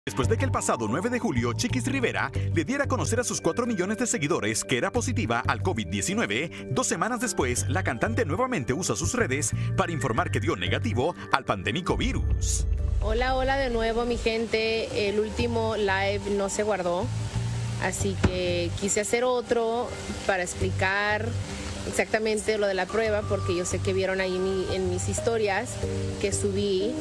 Después de que el pasado 9 de julio Chiquis Rivera le diera a conocer a sus 4 millones de seguidores que era positiva al COVID-19, 2 semanas después la cantante nuevamente usa sus redes para informar que dio negativo al pandémico virus. Hola, hola de nuevo mi gente, el último live no se guardó, así que quise hacer otro para explicar exactamente lo de la prueba, porque yo sé que vieron ahí en mis historias que subí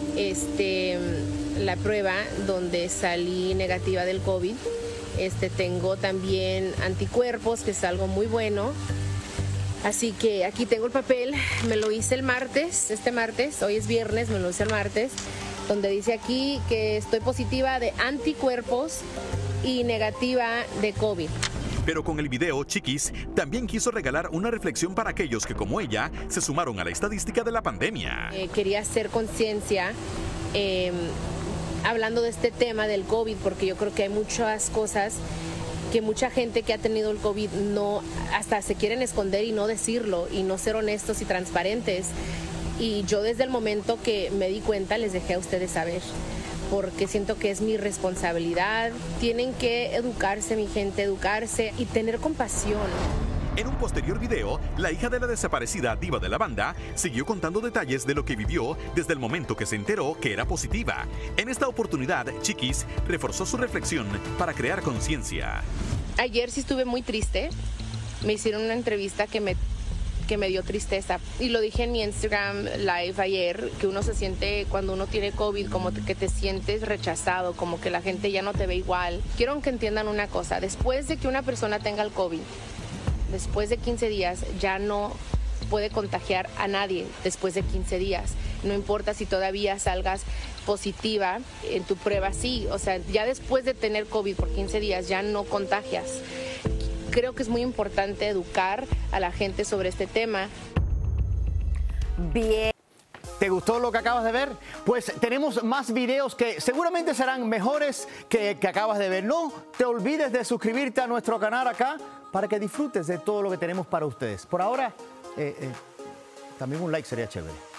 la prueba donde salí negativa del COVID. Tengo también anticuerpos, que es algo muy bueno. Así que aquí tengo el papel, me lo hice el martes, este martes, hoy es viernes, me lo hice el martes, donde dice aquí que estoy positiva de anticuerpos y negativa de COVID. Pero con el video, Chiquis también quiso regalar una reflexión para aquellos que, como ella, se sumaron a la estadística de la pandemia. Quería hacer conciencia hablando de este tema del COVID, porque yo creo que hay muchas cosas que mucha gente que ha tenido el COVID hasta se quieren esconder y no decirlo y no ser honestos y transparentes. Y yo desde el momento que me di cuenta les dejé a ustedes saber, porque siento que es mi responsabilidad. Tienen que educarse, mi gente, educarse y tener compasión. En un posterior video, la hija de la desaparecida diva de la banda siguió contando detalles de lo que vivió desde el momento que se enteró que era positiva. En esta oportunidad, Chiquis reforzó su reflexión para crear conciencia. Ayer sí estuve muy triste. Me hicieron una entrevista que me dio tristeza. Y lo dije en mi Instagram Live ayer, que uno se siente cuando uno tiene COVID, como que te sientes rechazado, como que la gente ya no te ve igual. Quiero que entiendan una cosa, después de que una persona tenga el COVID, después de 15 días ya no puede contagiar a nadie después de 15 días. No importa si todavía salgas positiva en tu prueba, sí. O sea, ya después de tener COVID por 15 días ya no contagias. Creo que es muy importante educar a la gente sobre este tema. Bien. ¿Te gustó lo que acabas de ver? Pues tenemos más videos que seguramente serán mejores que acabas de ver. No te olvides de suscribirte a nuestro canal acá para que disfrutes de todo lo que tenemos para ustedes. Por ahora, también un like sería chévere.